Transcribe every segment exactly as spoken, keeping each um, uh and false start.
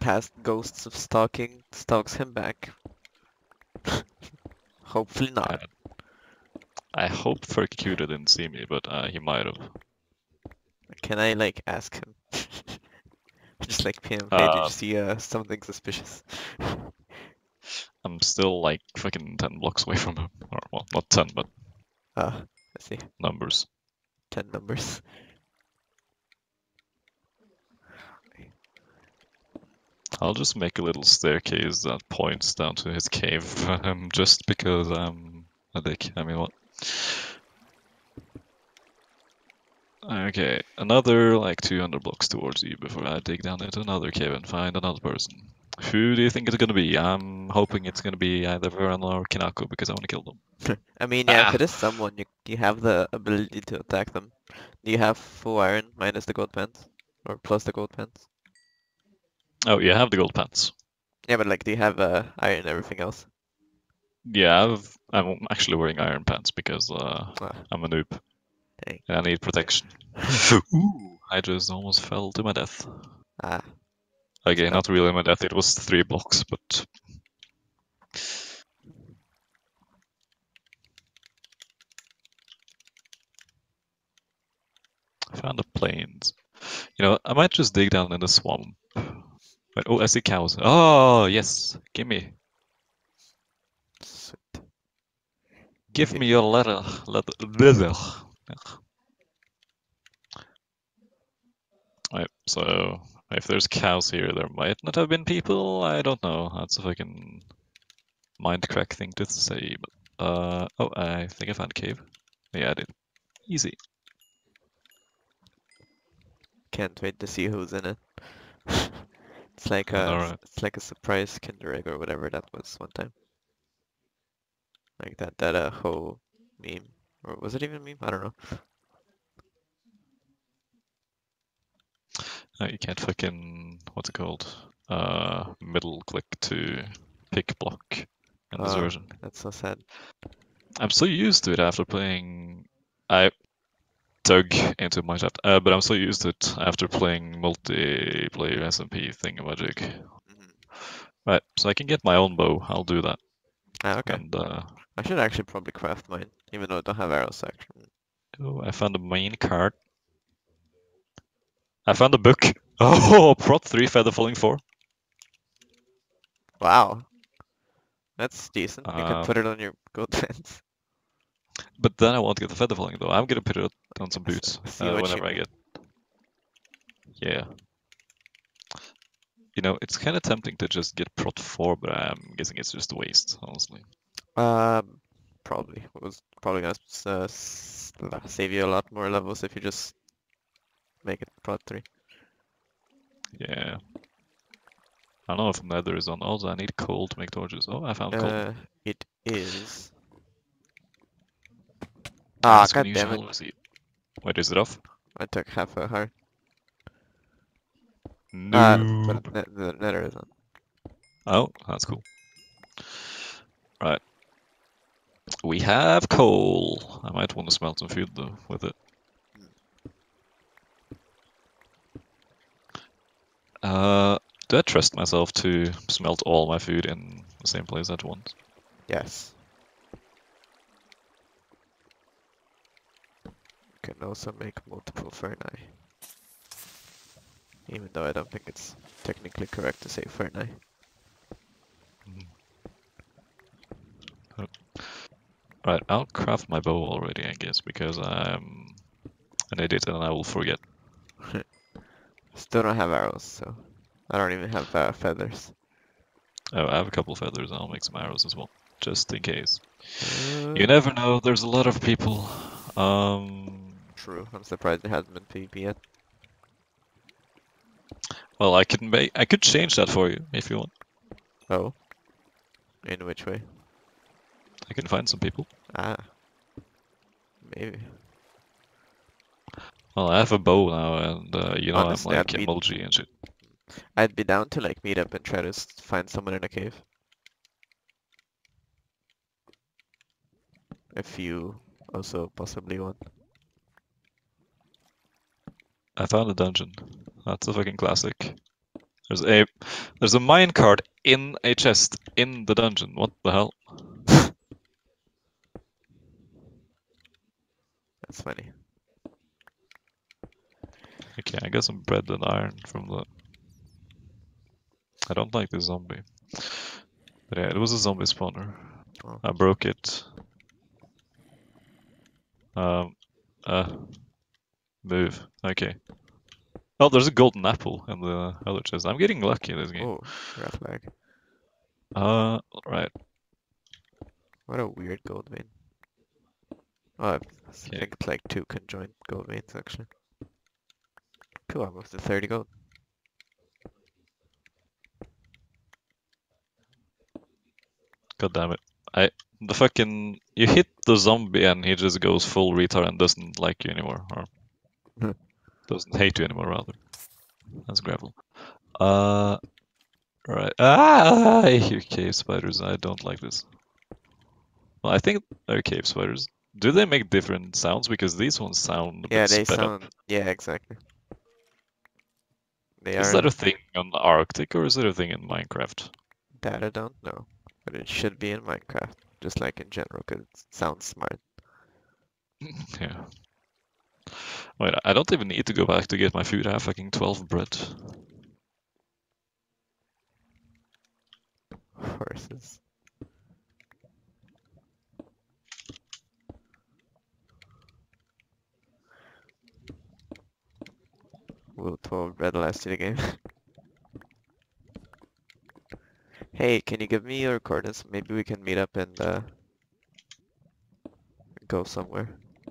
past ghosts of stalking stalks him back. Hopefully not. I, I hope Furcuda didn't see me, but uh, he might have. Can I like ask him? Just like P M, hey, did you Uh, see uh, something suspicious? I'm still like fucking ten blocks away from him. Or, well, not ten, but Ah, I see. numbers. Ten numbers. I'll just make a little staircase that points down to his cave for him, just because I'm a dick. I mean, what? Okay, another like two hundred blocks towards you before I dig down into another cave and find another person. Who do you think it's gonna be? I'm hoping it's gonna be either Veran or Kinako because I want to kill them. I mean, yeah, if Ah! it is someone, you you have the ability to attack them. Do you have full iron minus the gold pants? Or plus the gold pants? Oh, you have the gold pants. Yeah, but like, do you have uh, iron and everything else? Yeah, I've, I'm actually wearing iron pants because uh, Ah, I'm a noob. dang. And I need protection. Ooh, I just almost fell to my death. Ah, Okay, no. not really my death, it was three blocks, but... I found the plains. You know, I might just dig down in the swamp. Wait, oh, I see cows. Oh, yes, give me. Sweet. Give Okay. me your letter. Letter. leather. Right, so if there's cows here, there might not have been people. I don't know. That's a fucking mind crack thing to say. But uh, oh, I think I found a cave. Yeah, I did. Easy. Can't wait to see who's in it. It's like I a know, right? it's like a surprise Kinder Egg or whatever that was one time. Like that that uh whole meme. Or was it even a meme? I don't know. Uh, you can't fucking what's it called? Uh, middle click to pick block in this Oh, version. that's so sad. I'm so used to it after playing. I dug into my chat, uh, but I'm so used to it after playing multiplayer S M P thingamajig. Mhm. Right, so I can get my own bow. I'll do that. Ah, okay. And uh, I should actually probably craft mine, even though I don't have arrows actually. oh, I found the main card. I found a book. Oh, prot three, feather falling four. Wow, that's decent. You can Um, put it on your gold pants. but then I won't get the feather falling though. I'm gonna put it on some I s- boots I see uh, what you whenever I mean. get. Yeah. You know, it's kind of tempting to just get prot four, but I'm guessing it's just a waste, honestly. Um, probably. It was probably gonna s- uh, s- save you a lot more levels if you just make it prot three. Yeah. I don't know if nether is on. Also, I need coal to make torches. Oh, I found coal. Uh, it is. I'm Ah, just gonna god use damn it! hollow seed. Wait, is it off? I took half a heart. Ah, but Noob. ne the nether is on. Oh, that's cool. Right. We have coal. I might want to smelt some food though with it. Uh, do I trust myself to smelt all my food in the same place at once? Yes. Can also make multiple Ferni. Even though I don't think it's technically correct to say Ferni. Oh. Right, I'll craft my bow already, I guess, because I'm an idiot and I will forget. Still don't have arrows, so I don't even have uh, feathers. Oh, I have a couple of feathers, I'll make some arrows as well, just in case. Uh, You never know, there's a lot of people. Um, True. I'm surprised it hasn't been PvP yet. well, I can make, I could change that for you if you want. Oh. In which way? I can find some people. Ah. Maybe. Well, I have a bow now, and uh, you know I'm Honestly, like I'd be emoji and shit. I'd be down to like meet up and try to s- find someone in a cave. If you also possibly want. I found a dungeon. That's a fucking classic. There's a there's a minecart in a chest in the dungeon. What the hell? That's funny. Okay, I got some bread and iron from the. I don't like this zombie. But yeah, it was a zombie spawner. Oh. I broke it. Um, uh, move. Okay. Oh, there's a golden apple in the other chest. I'm getting lucky in this game. Oh, red flag. Uh, right. What a weird gold vein. Oh, I Okay. think it's like two conjoined gold veins actually. Cool, I'm up to thirty gold. God damn it. I the fucking you hit the zombie and he just goes full retard and doesn't like you anymore, or doesn't hate you anymore rather. That's gravel. Uh, right. Ah, I hear cave spiders. I don't like this. Well, I think they're cave spiders. Do they make different sounds? Because these ones sound a Yeah, bit they sped sound. up. Yeah, exactly. They Is that a aren't thing on Arctic or is it a thing in Minecraft? that I don't know, but it should be in Minecraft, just like in general, because it sounds smart. Yeah. Wait, I don't even need to go back to get my food. I have fucking twelve bread. Horses. Will twelve red last you the game? Hey, can you give me your coordinates? Maybe we can meet up and uh, go somewhere.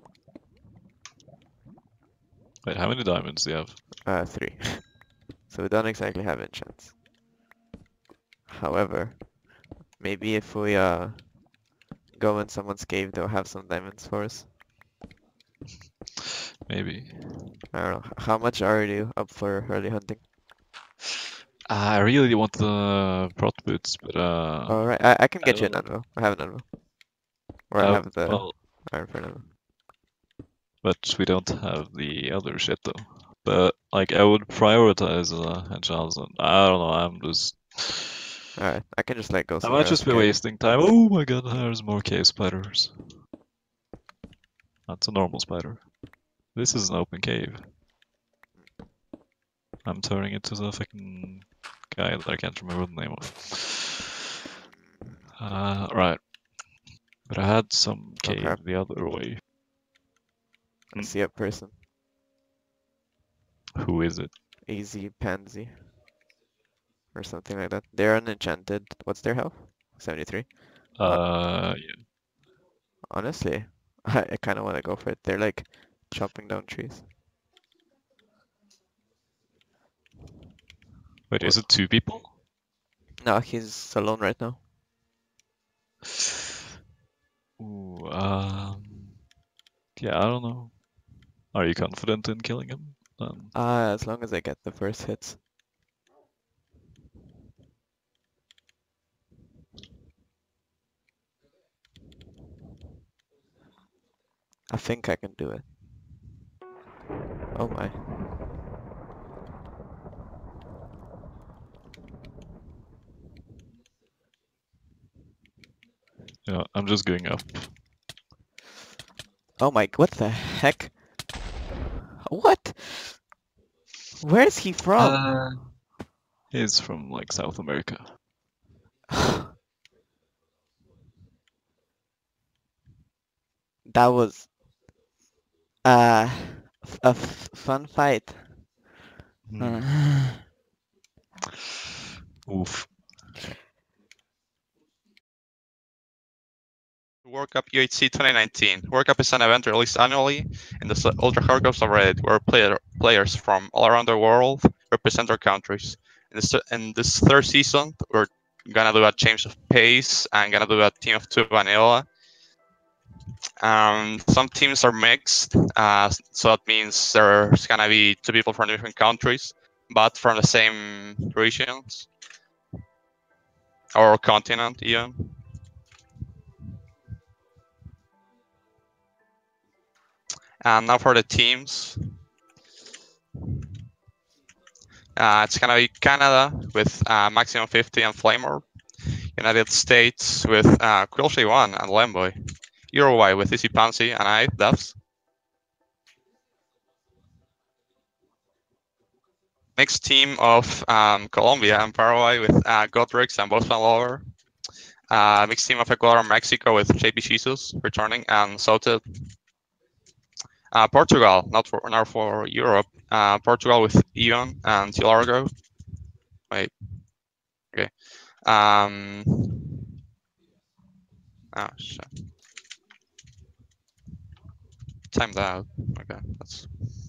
Wait, how many diamonds do you have? Uh, three. So we don't exactly have enchants. However, maybe if we uh go in someone's cave, they'll have some diamonds for us. Maybe. I don't know. How much are you up for early hunting? I really want the prot boots, but uh, Alright, I, I can I get you don't an know. anvil. I have an anvil. Or I Uh, have the well, iron for an anvil. but we don't have the other shit though. But like, I would prioritize uh, enchants. And I don't know. I'm just. Alright, I can just like go I might somewhere else just and be get it. wasting time. Oh my god, there's more cave spiders. That's a normal spider. This is an open cave. I'm turning into the fucking guy that I can't remember the name of. Uh, right. But I had some Oh cave crap, the other way. I see a person. Who is it? Easy Pansy. Or something like that. They're unenchanted. What's their health? seventy-three. Oh, Uh, yeah. honestly, I, I kind of want to go for it. They're like chopping down trees. Wait, What? is it two people? No, he's alone right now. Ooh, um, yeah, I don't know. Are you confident in killing him? Um, Ah, as long as I get the first hits. I think I can do it. Oh my. you know, I'm just going up. Oh my, what the heck? What? Where is he from? Uh, he's from like South America. That was uh, f- a f- fun fight. Hmm. Oof. World Cup U H C twenty nineteen. World Cup is an event released annually in the ultra hardcore subreddit where player, players from all around the world represent their countries. In this, in this third season, we're gonna do a change of pace and gonna do a team of two vanilla. Um, some teams are mixed, uh, so that means there's gonna be two people from different countries, but from the same regions or continent even. And now for the teams. Uh, it's gonna be Canada with uh, maximum fifty and Flamer. United States with uh, Croatia one and Lemboy. Uruguay with Easy Pansy and I, Devs. Mixed team of um, Colombia and Paraguay with uh, Godrix and Bosman Lover. Uh, mixed team of Ecuador Mexico with J P Jesus returning and Soted. Uh, Portugal, not for not for Europe. Uh, Portugal with Ion and Tilargo. Wait. Okay. Um. Oh shit. Timed out. Okay, that's.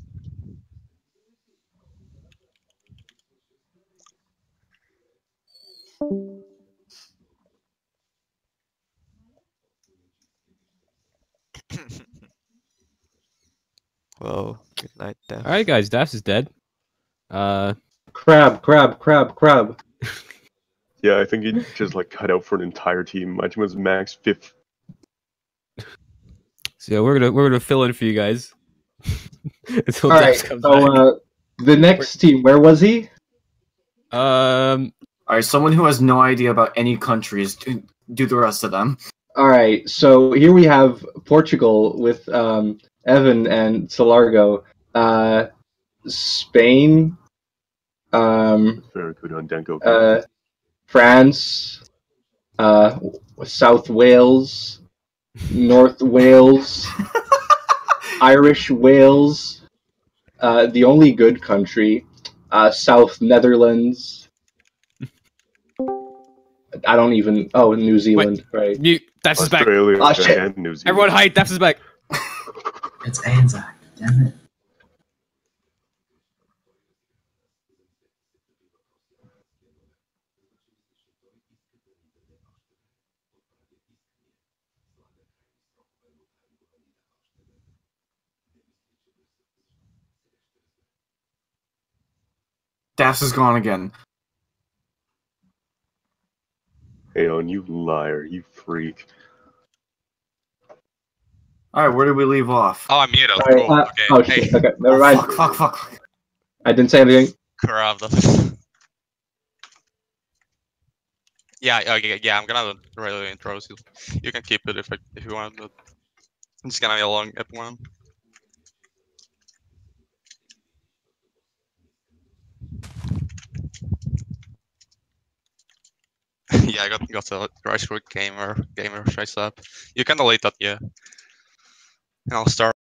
Whoa, good night, Death. Alright, guys, Dash is dead. Uh, Crab, crab, crab, crab. Yeah, I think he just like cut out for an entire team. My team was max fifth. so yeah, we're gonna we're gonna fill in for you guys until All Dash right, comes so back. uh, the next team, where was he? Um, All right, someone who has no idea about any countries, do, do the rest of them. All right, so here we have Portugal with um, Evan and Solargo. Uh, Spain, um, Very good on Denko. uh, France, uh, South Wales, North Wales, Irish Wales, uh, the only good country, uh, South Netherlands. I don't even. Oh, New Zealand, right? mute. Dash is back. Australia Oh, shit. and New Zealand. Everyone, hide. Dash is back. It's Anzac, damn it. Dash is gone again. Hey, on you liar, you freak. All right, where did we leave off? Oh, I'm muted. All right, Cool. uh, Okay. oh Hey, shit. Okay, never Oh, mind. fuck, fuck, fuck. I didn't say anything. crap. That's... yeah, okay, yeah. I'm gonna really intros. You, you can keep it if I, if you want. But it's gonna be a long ep one. yeah, I got got the Rice Gamer gamer trace up. You can delete that, yeah. And I'll start.